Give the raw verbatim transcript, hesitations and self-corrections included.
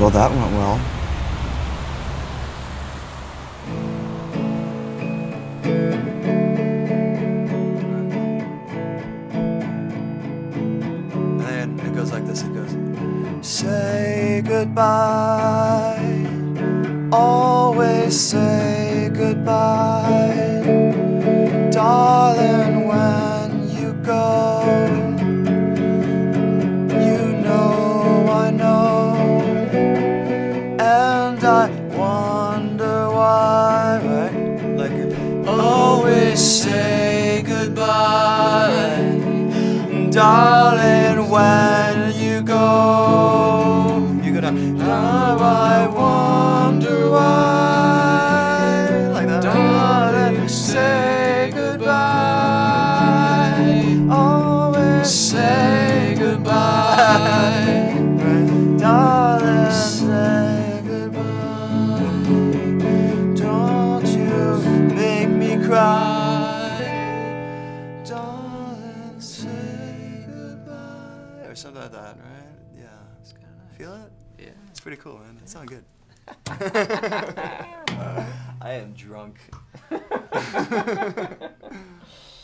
Well, that went well. And it goes like this, it goes, say goodbye, always say goodbye, darling, when you go, you know I know, and I wonder why, right? Like, always say goodbye, darling, when you go, you're gonna, now I wonder why, like that. Darling, say goodbye, always say goodbye, darling, say goodbye, don't you make me cry, darling, say goodbye, or something like that, right? Yeah. It's kind of nice. Feel it? Yeah. It's pretty cool, man. It sounded good. I am drunk.